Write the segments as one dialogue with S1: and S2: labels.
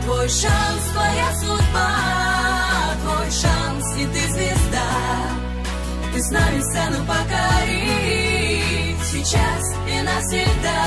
S1: Твой шанс, твоя судьба, твой шанс, и ты звезда. Ты с нами сцену покори, сейчас и навсегда.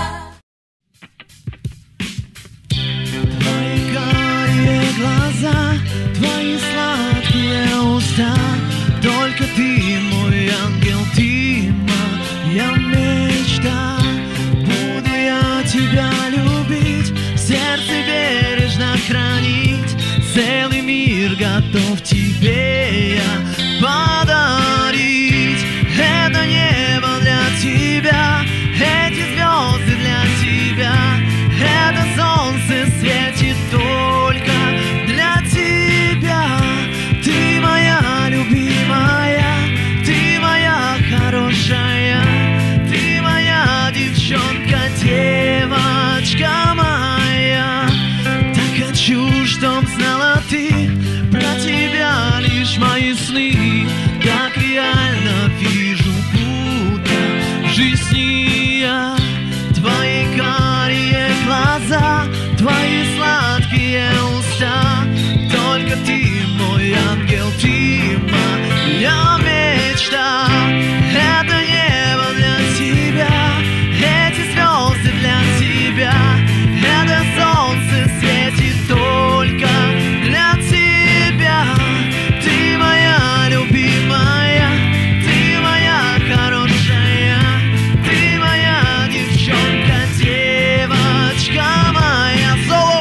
S2: Твои карие глаза, твои сладкие уста, только ты мой ангел, ты моя мечта. Буду я тебя любить, в сердце бережно хранить, целый мир готов тебе я подарить. Это небо для тебя, эти звезды для тебя, это солнце светит только для тебя. Ты моя любимая, ты моя хорошая, ты моя девчонка, девочка моя. Так хочу, чтоб знала ты, про тебя лишь мои сны, так реально вижу, будто в жизни я. Твои карие глаза, твои сладкие уста, только ты мой ангел, ты моя мечта. Это небо для тебя, эти звезды для тебя, это солнце светит только для тебя. Ты моя любимая, ты моя хорошая, ты моя девчонка, девочка моя. Соло!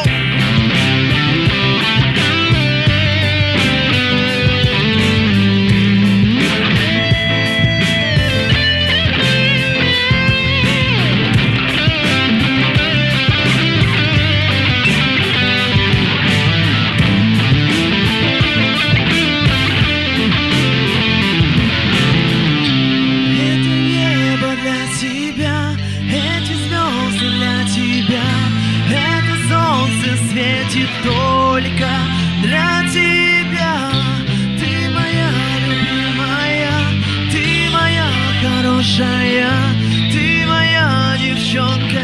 S2: Светит только для тебя. Ты моя любимая, ты моя хорошая, ты моя девчонка,